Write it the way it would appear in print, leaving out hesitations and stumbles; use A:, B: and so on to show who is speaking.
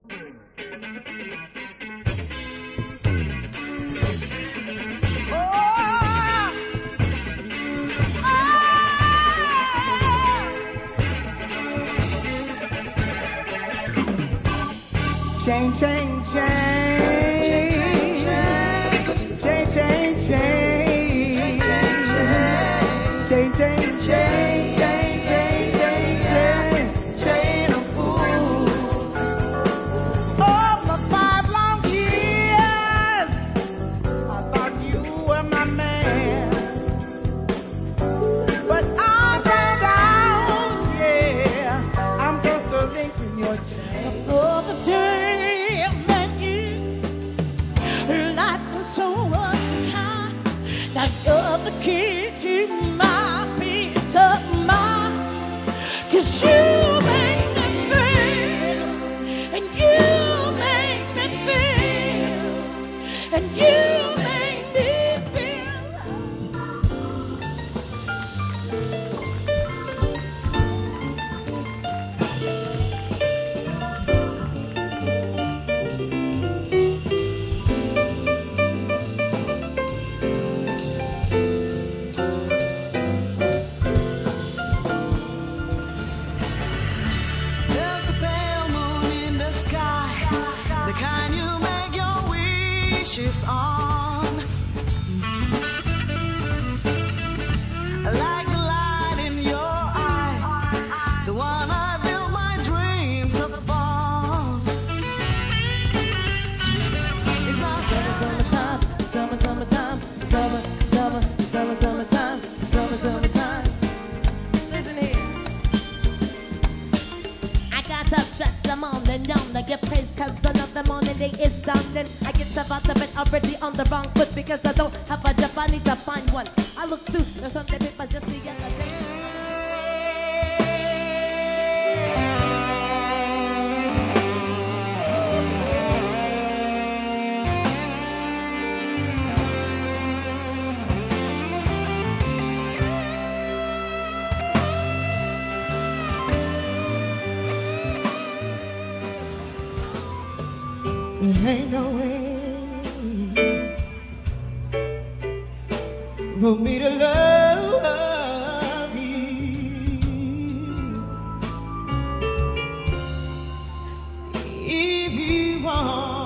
A: Chain, chain, chain, chain, chain, chain, chain, chain, chain, chain of fool. Oh, for 5 long years, I thought you were my man, but I found out, yeah, I'm just a link in your chain. Oh, the chain. So unkind, now you're the key to my peace of mind. 'Cause you make me feel, and you make me feel, and you make me feel. On like the light in your eye, the one I built my dreams upon. It's not summertime, summertime, summertime, summertime. Listen here. I got to stretch them on and down. I get praise 'cause another morning day is done. Then I get about the bed already on the wrong foot because I don't have a job. I need to find one. I look through the Sunday papers just the other day. There ain't no way for me to love you if you want.